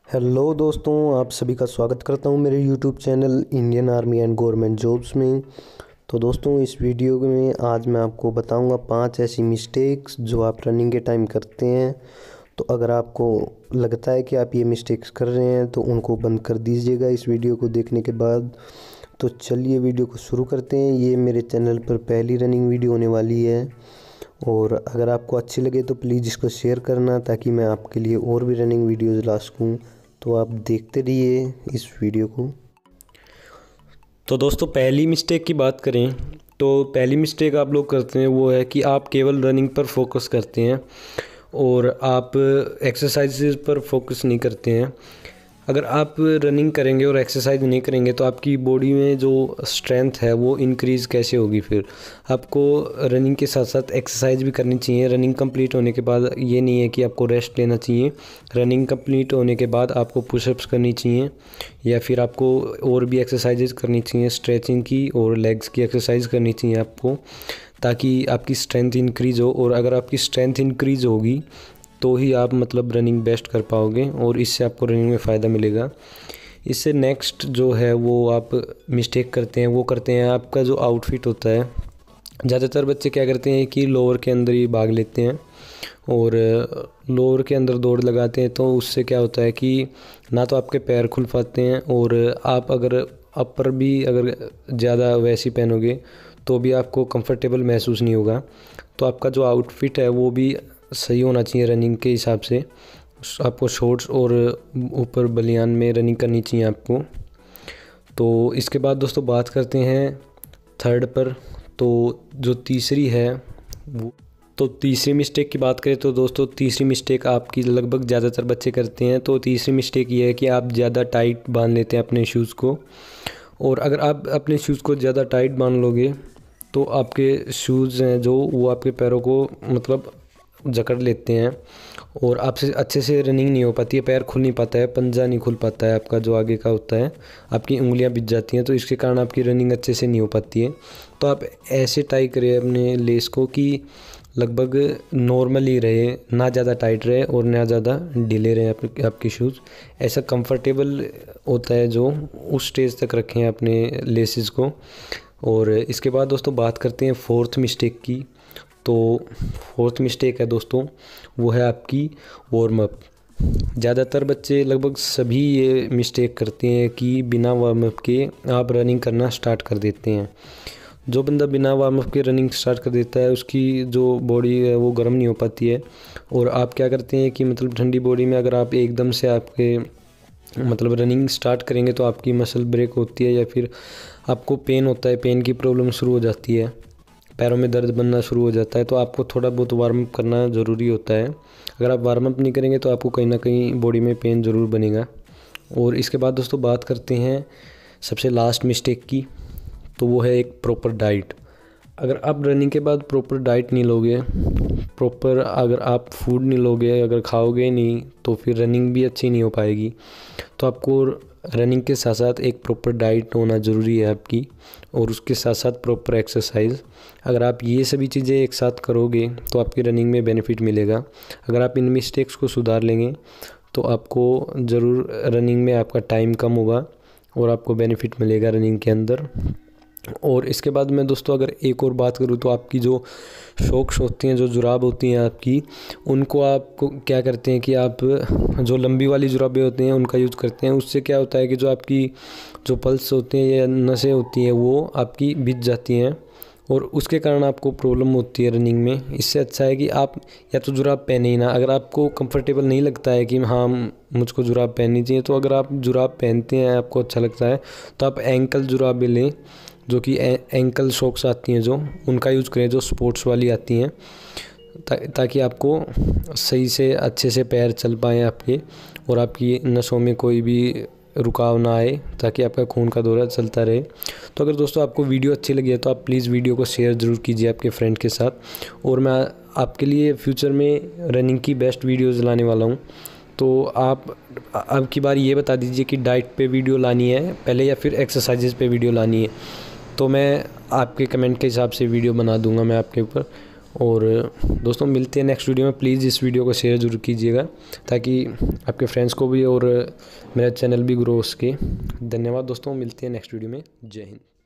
Hello दोस्तों, आप सभी का स्वागत करता हूं मेरे YouTube channel Indian army and government jobs में। तो दोस्तों, इस वीडियो में आज मैं आपको बताऊंगा 5 ऐसी मिस्टेक्स जो आप रनिंग के टाइम करते हैं। तो अगर आपको लगता है कि आप ये मिस्टेक्स कर रहे हैं तो उनको बंद कर दीजिएगा इस वीडियो को देखने के बाद। तो चलिए वीडियो को शुरू करते हैं। ये मेरे चैनल पर पहली रनिंग वीडियो होने वाली है और अगर आपको अच्छी लगे तो प्लीज़ इसको शेयर करना ताकि मैं आपके लिए और भी रनिंग वीडियोज़ ला सकूँ। तो आप देखते रहिए इस वीडियो को। तो दोस्तों, पहली मिस्टेक की बात करें तो पहली मिस्टेक आप लोग करते हैं वो है कि आप केवल रनिंग पर फोकस करते हैं और आप एक्सरसाइजेज पर फोकस नहीं करते हैं। अगर आप रनिंग करेंगे और एक्सरसाइज नहीं करेंगे तो आपकी बॉडी में जो स्ट्रेंथ है वो इंक्रीज़ कैसे होगी। फिर आपको रनिंग के साथ साथ एक्सरसाइज भी करनी चाहिए। रनिंग कंप्लीट होने के बाद ये नहीं है कि आपको रेस्ट लेना चाहिए। रनिंग कंप्लीट होने के बाद आपको पुशअप्स करनी चाहिए या फिर आपको और भी एक्सरसाइजेज करनी चाहिए, स्ट्रेचिंग की और लेग्स की एक्सरसाइज करनी चाहिए आपको, ताकि आपकी स्ट्रेंथ इंक्रीज़ हो। और अगर आपकी स्ट्रेंथ इंक्रीज़ होगी तो ही आप रनिंग बेस्ट कर पाओगे और इससे आपको रनिंग में फ़ायदा मिलेगा। इससे नेक्स्ट जो है वो आप मिस्टेक करते हैं वो करते हैं आपका जो आउटफिट होता है। ज़्यादातर बच्चे क्या करते हैं कि लोअर के अंदर ही भाग लेते हैं और लोअर के अंदर दौड़ लगाते हैं। तो उससे क्या होता है कि ना तो आपके पैर खुल पाते हैं और आप अगर अपर भी अगर ज़्यादा वैसी पहनोगे तो भी आपको कंफर्टेबल महसूस नहीं होगा। तो आपका जो आउटफिट है वो भी सही होना चाहिए रनिंग के हिसाब से। आपको शॉर्ट्स और ऊपर बनियान में रनिंग करनी चाहिए आपको। तो इसके बाद दोस्तों बात करते हैं थर्ड पर। तो जो तीसरी है वो तीसरी मिस्टेक की बात करें तो दोस्तों तीसरी मिस्टेक आपकी लगभग ज़्यादातर बच्चे करते हैं। तो तीसरी मिस्टेक ये है कि आप ज़्यादा टाइट बांध लेते हैं अपने शूज़ को। और अगर आप अपने शूज़ को ज़्यादा टाइट बांध लोगे तो आपके शूज़ हैं जो वो आपके पैरों को जकड़ लेते हैं और आपसे अच्छे से रनिंग नहीं हो पाती है। पैर खुल नहीं पाता है, पंजा नहीं खुल पाता है आपका जो आगे का होता है, आपकी उंगलियां बिछ जाती हैं। तो इसके कारण आपकी रनिंग अच्छे से नहीं हो पाती है। तो आप ऐसे टाई करें अपने लेस को कि लगभग नॉर्मल ही रहे, ना ज़्यादा टाइट रहे और ना ज़्यादा ढीले रहे आपके शूज़। ऐसा कंफर्टेबल होता है जो उस स्टेज तक रखें अपने लेसेस को। और इसके बाद दोस्तों बात करते हैं फोर्थ मिस्टेक की। तो फोर्थ मिस्टेक है दोस्तों वो है आपकी वार्म अप। ज़्यादातर बच्चे लगभग सभी ये मिस्टेक करते हैं कि बिना वार्म अप के आप रनिंग करना स्टार्ट कर देते हैं। जो बंदा बिना वार्म अप के रनिंग स्टार्ट कर देता है उसकी जो बॉडी है वो गर्म नहीं हो पाती है। और आप क्या करते हैं कि ठंडी बॉडी में अगर आप एकदम से आपके रनिंग स्टार्ट करेंगे तो आपकी मसल ब्रेक होती है या फिर आपको पेन होता है, पेन की प्रॉब्लम शुरू हो जाती है, पैरों में दर्द बनना शुरू हो जाता है। तो आपको थोड़ा बहुत वार्म अप करना ज़रूरी होता है। अगर आप वार्म अप नहीं करेंगे तो आपको कहीं ना कहीं बॉडी में पेन ज़रूर बनेगा। और इसके बाद दोस्तों बात करते हैं सबसे लास्ट मिस्टेक की। तो वो है एक प्रॉपर डाइट। अगर आप रनिंग के बाद प्रॉपर डाइट नहीं लोगे, प्रॉपर अगर आप फूड नहीं लोगे, अगर खाओगे नहीं तो फिर रनिंग भी अच्छी नहीं हो पाएगी। तो आपको रनिंग के साथ साथ एक प्रॉपर डाइट होना ज़रूरी है आपकी और उसके साथ साथ प्रॉपर एक्सरसाइज। अगर आप ये सभी चीज़ें एक साथ करोगे तो आपकी रनिंग में बेनिफिट मिलेगा। अगर आप इन मिस्टेक्स को सुधार लेंगे तो आपको ज़रूर रनिंग में आपका टाइम कम होगा और आपको बेनिफिट मिलेगा रनिंग के अंदर। और इसके बाद मैं दोस्तों अगर एक और बात करूँ तो आपकी जो शॉक्स होती हैं, जो जुराब होती हैं आपकी, उनको आपको क्या करते हैं कि आप जो लंबी वाली जुराबें होती हैं उनका यूज़ करते हैं। उससे क्या होता है कि जो आपकी जो पल्स होती हैं या नसें होती हैं वो आपकी बिछ जाती हैं और उसके कारण आपको प्रॉब्लम होती है रनिंग में। इससे अच्छा है कि आप या तो जुराब पहने ही ना। अगर आपको कंफर्टेबल नहीं लगता है कि हाँ मुझको जुराब पहननी चाहिए, तो अगर आप जुराब पहनते हैं, आपको अच्छा लगता है, तो आप एंकल जुराबें लें जो कि एंकल शॉक्स आती हैं, जो उनका यूज़ करें, जो स्पोर्ट्स वाली आती हैं, ताकि आपको सही से अच्छे से पैर चल पाएँ आपके और आपकी नसों में कोई भी रुकाव ना आए, ताकि आपका खून का दौरा चलता रहे। तो अगर दोस्तों आपको वीडियो अच्छी लगी है तो आप प्लीज़ वीडियो को शेयर ज़रूर कीजिए आपके फ्रेंड के साथ। और मैं आपके लिए फ्यूचर में रनिंग की बेस्ट वीडियोज़ लाने वाला हूँ। तो आप अब की बार ये बता दीजिए कि डाइट पे वीडियो लानी है पहले या फिर एक्सरसाइजेज़ पे वीडियो लानी है। तो मैं आपके कमेंट के हिसाब से वीडियो बना दूंगा मैं आपके ऊपर। और दोस्तों मिलते हैं नेक्स्ट वीडियो में। प्लीज़ इस वीडियो को शेयर ज़रूर कीजिएगा ताकि आपके फ्रेंड्स को भी और मेरा चैनल भी ग्रो हो सके। धन्यवाद दोस्तों, मिलते हैं नेक्स्ट वीडियो में। जय हिंद।